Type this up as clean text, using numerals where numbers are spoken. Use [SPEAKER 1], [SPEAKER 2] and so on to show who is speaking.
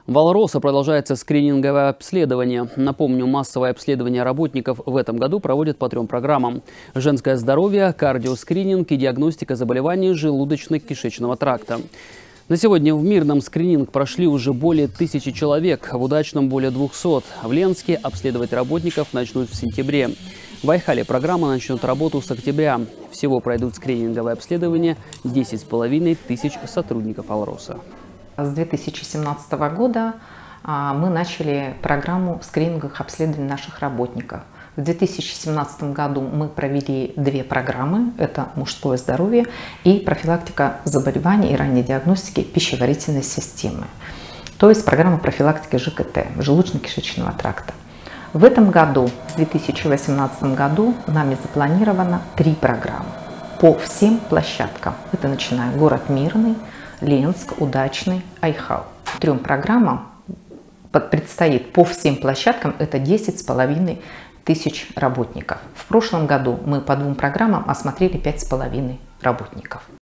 [SPEAKER 1] В Алроса продолжается скрининговое обследование. Напомню, массовое обследование работников в этом году проводят по 3 программам: женское здоровье, кардиоскрининг и диагностика заболеваний желудочно-кишечного тракта. На сегодня в Мирном скрининг прошли уже более 1000 человек, в Удачном более 200. В Ленске обследовать работников начнут в сентябре. В Айхале программа начнет работу с октября. Всего пройдут скрининговое обследование 10,5 тысяч сотрудников Алроса.
[SPEAKER 2] С 2017 года мы начали программу скрининговых обследований наших работников. В 2017 году мы провели 2 программы. Это мужское здоровье и профилактика заболеваний и ранней диагностики пищеварительной системы. То есть программа профилактики ЖКТ, желудочно-кишечного тракта. В этом году, в 2018 году, нами запланировано 3 программы по всем площадкам. Это начиная город Мирный, Ленск, Удачный, Айхал. 3 программам предстоит по всем площадкам, это 10,5 тысяч работников. В прошлом году мы по 2 программам осмотрели 5,5 работников.